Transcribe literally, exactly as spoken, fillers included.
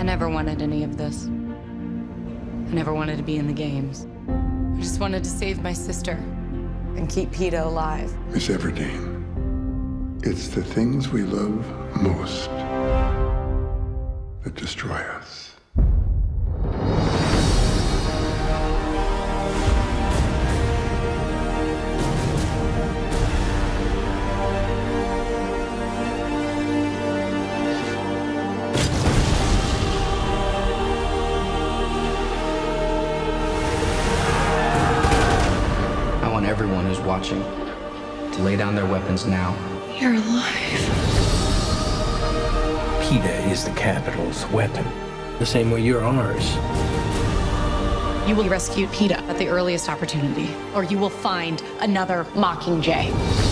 never wanted any of this. I never wanted to be in the games. I just wanted to save my sister and keep PETA alive. Miss Everdeen, it's the things we love most that destroy us. I want everyone who's watching to lay down their weapons now. You're alive. PETA is the Capitol's weapon, the same way you're ours. You will rescue PETA at the earliest opportunity, or you will find another Mockingjay.